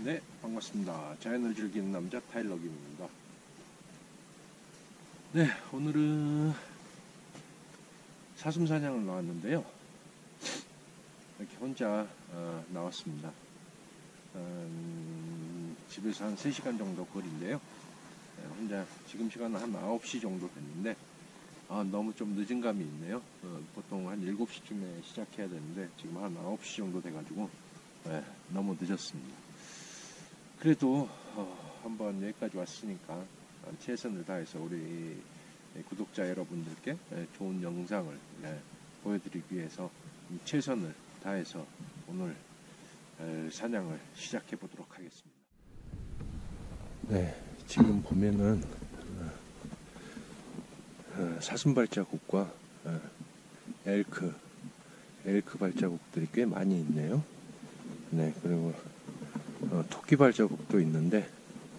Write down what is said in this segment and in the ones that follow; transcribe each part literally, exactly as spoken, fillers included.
네, 반갑습니다. 자연을 즐기는 남자 타일러김입니다. 네, 오늘은 사슴 사냥을 나왔는데요. 이렇게 혼자 어, 나왔습니다. 음, 집에서 한 세 시간 정도 거리인데요. 네, 혼자 지금 시간은 한 아홉 시 정도 됐는데 아, 너무 좀 늦은 감이 있네요. 어, 보통 한 일곱 시쯤에 시작해야 되는데 지금 한 아홉 시 정도 돼가지고 네, 너무 늦었습니다. 그래도 어, 한번 여기까지 왔으니까 최선을 다해서 우리 구독자 여러분들께 좋은 영상을 네, 보여드리기 위해서 최선을 다해서 오늘 사냥을 시작해 보도록 하겠습니다. 네, 지금 보면은 사슴 발자국과 엘크, 엘크 발자국들이 꽤 많이 있네요. 네, 그리고 어, 토끼 발자국도 있는데,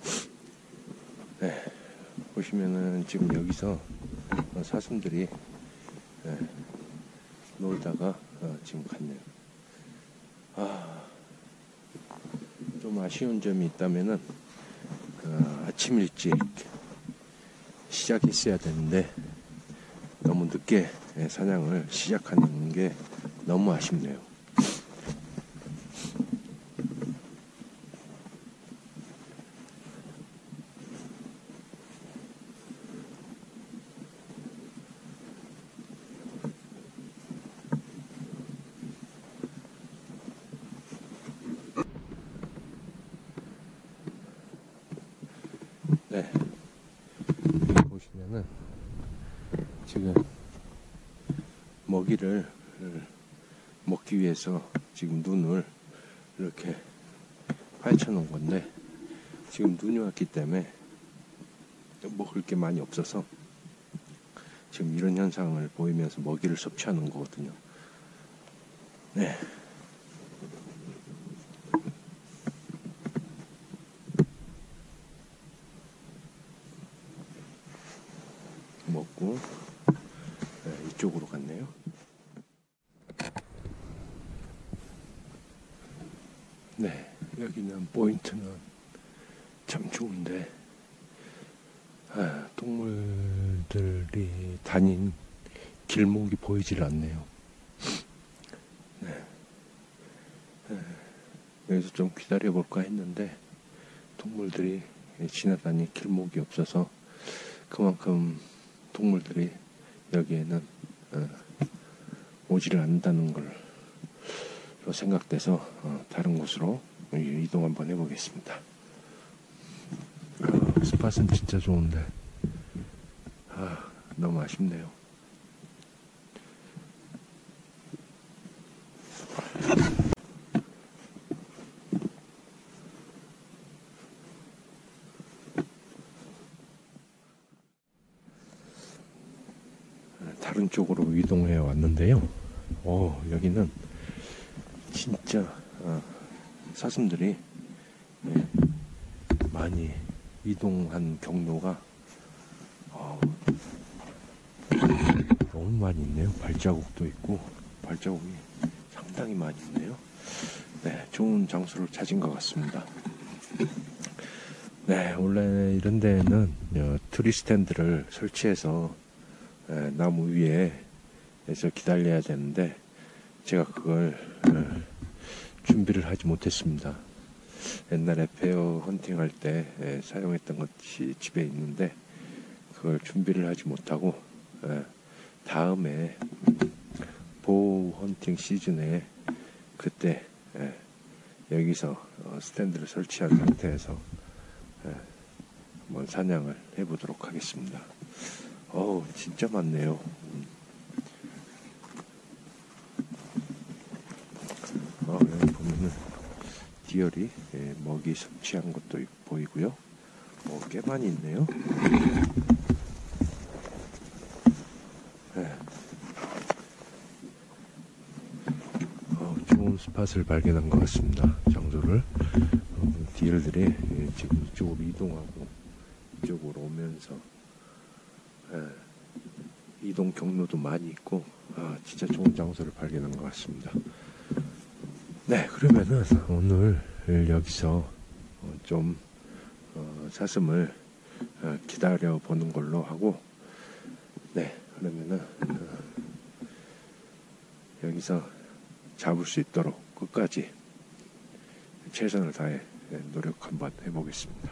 네, 보시면은 지금 여기서 어, 사슴들이 네, 놀다가 어, 지금 갔네요. 아, 좀 아쉬운 점이 있다면은 어, 아침 일찍 시작했어야 되는데 너무 늦게 사냥을 시작하는 게 너무 아쉽네요. 네, 여기 보시면은 지금 먹이를 먹기 위해서 지금 눈을 이렇게 파헤쳐 놓은 건데 지금 눈이 왔기 때문에 먹을 게 많이 없어서 지금 이런 현상을 보이면서 먹이를 섭취하는 거거든요. 네. 먹고 네, 이쪽으로 갔네요. 네, 여기는 포인트는 참 좋은데 아, 동물들이 다닌 길목이 보이질 않네요. 네. 네, 여기서 좀 기다려 볼까 했는데 동물들이 지나다닐 길목이 없어서 그만큼 동물들이 여기에는 어, 오지를 않는다는 걸로 생각돼서 어, 다른 곳으로 이동 한번 해보겠습니다. 어, 스팟은 진짜 좋은데 아, 너무 아쉽네요. 다른 쪽으로 이동해 왔는데요. 오, 여기는 진짜 어, 사슴들이 네, 많이 이동한 경로가 어, 너무 많이 있네요. 발자국도 있고 발자국이 상당히 많이 있네요. 네, 좋은 장소를 찾은 것 같습니다. 네, 원래 이런 데는 어, 트리 스탠드를 설치해서 에, 나무 위에 에서 기다려야 되는데 제가 그걸 에, 준비를 하지 못했습니다. 옛날에 베어 헌팅 할 때 에, 사용했던 것이 집에 있는데 그걸 준비를 하지 못하고 에, 다음에 보호 헌팅 시즌에 그때 에, 여기서 어, 스탠드를 설치한 상태에서 에, 한번 사냥을 해보도록 하겠습니다. 어우, 진짜 많네요. 어, 여기 보면은 디얼이 예, 먹이 섭취한 것도 보이고요. 어, 꽤 많이 있네요. 네. 어, 좋은 스팟을 발견한 것 같습니다. 장소를 어, 디얼들이 예, 지금 이쪽으로 이동하고 이쪽으로 오면서 예, 이동 경로도 많이 있고 아, 진짜 좋은 장소를 발견한 것 같습니다. 네, 그러면은 오늘 여기서 좀 어, 사슴을 어, 기다려 보는 걸로 하고, 네, 그러면은 어, 여기서 잡을 수 있도록 끝까지 최선을 다해 노력 한번 해보겠습니다.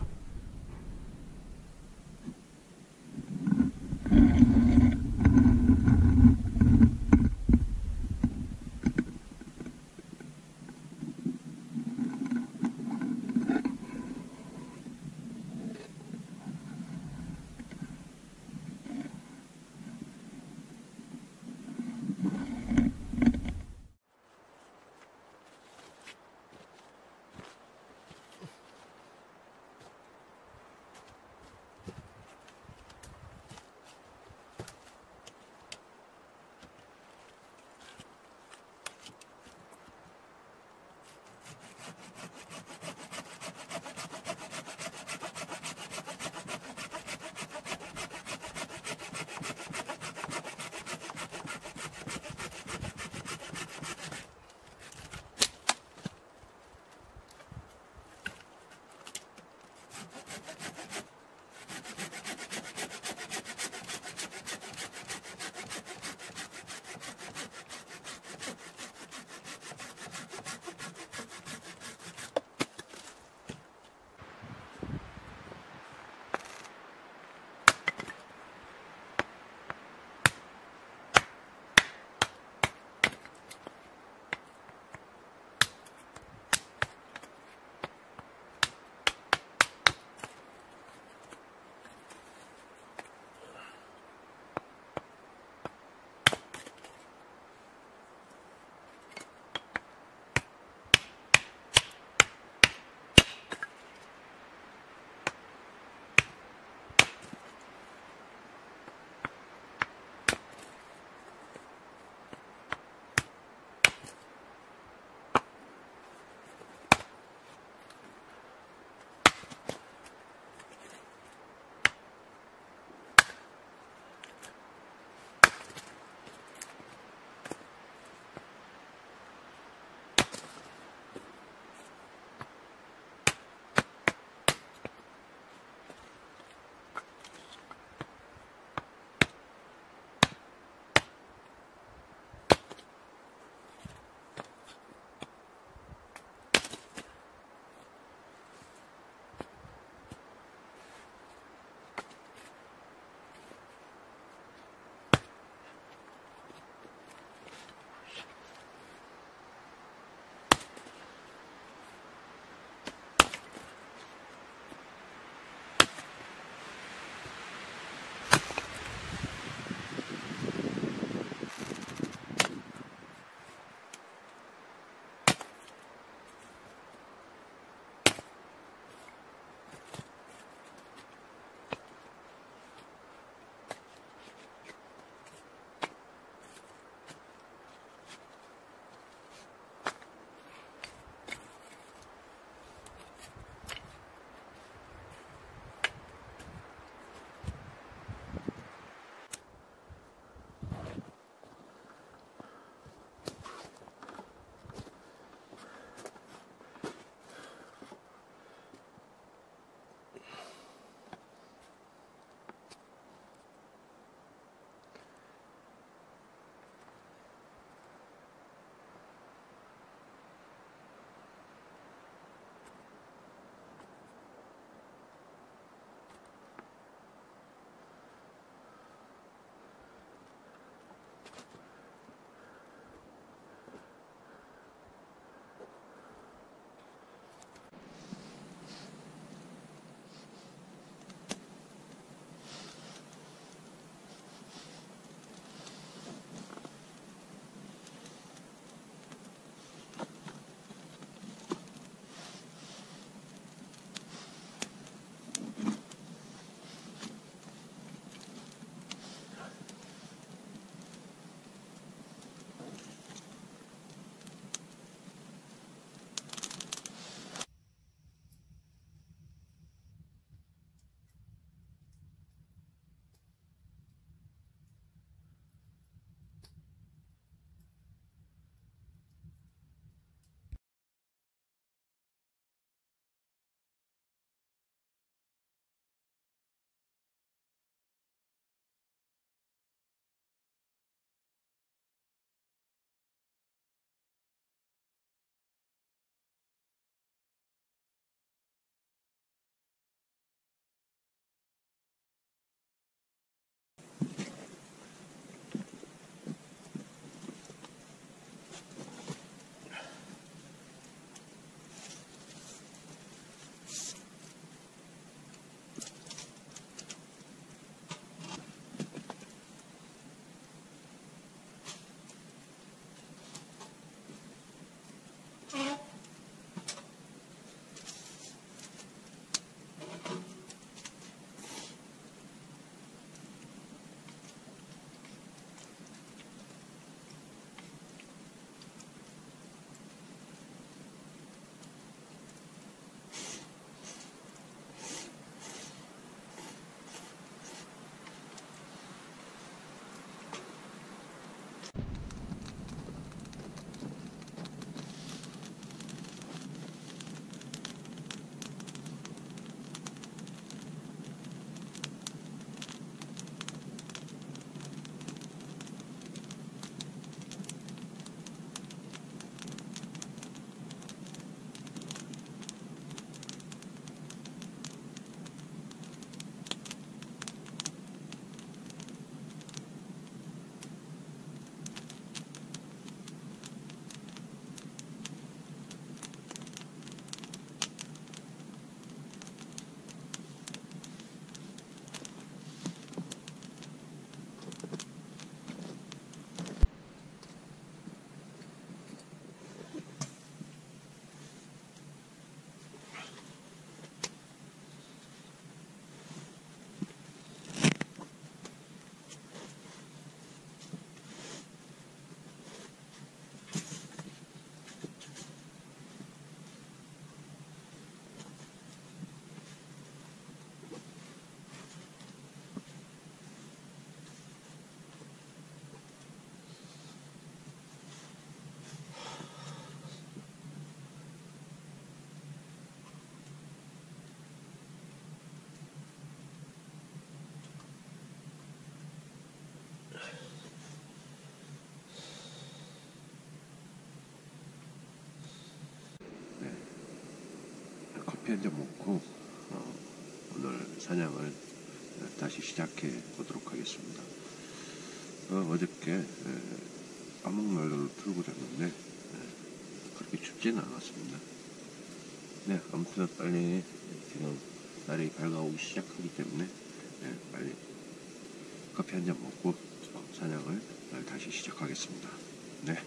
커피 한 잔 먹고 어, 오늘 사냥을 다시 시작해 보도록 하겠습니다. 어, 어저께 에, 암흑난로를 틀고 잤는데 에, 그렇게 춥지는 않았습니다. 네, 아무튼 빨리 지금 날이 밝아오기 시작하기 때문에 에, 빨리 커피 한 잔 먹고 사냥을 다시 시작하겠습니다. 네.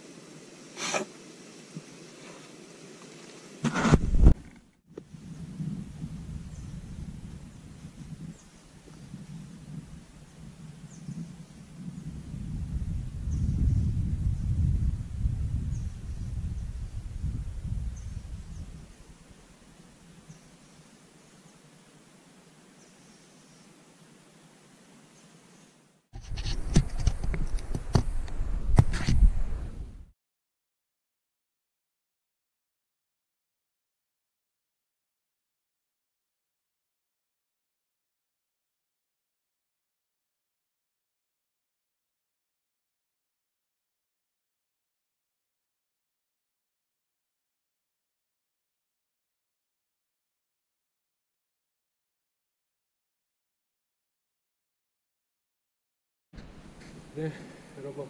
네, 여러분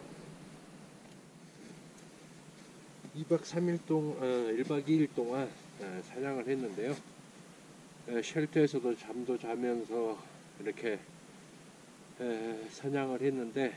이 박 삼 일 동안, 어, 일 박 이 일 동안 어, 사냥을 했는데요. 에, 쉘터에서도 잠도 자면서 이렇게 에, 사냥을 했는데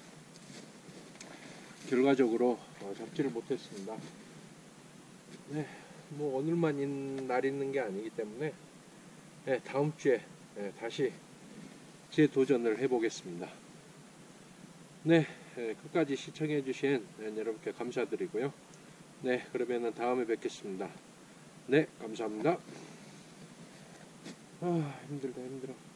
결과적으로 어, 잡지를 못했습니다. 네, 뭐 오늘만 인, 날 있는 게 아니기 때문에 네, 다음 주에 네, 다시 재도전을 해보겠습니다. 네, 네, 끝까지 시청해주신 네, 여러분께 감사드리고요. 네, 그러면은 다음에 뵙겠습니다. 네, 감사합니다. 아, 힘들다, 힘들어.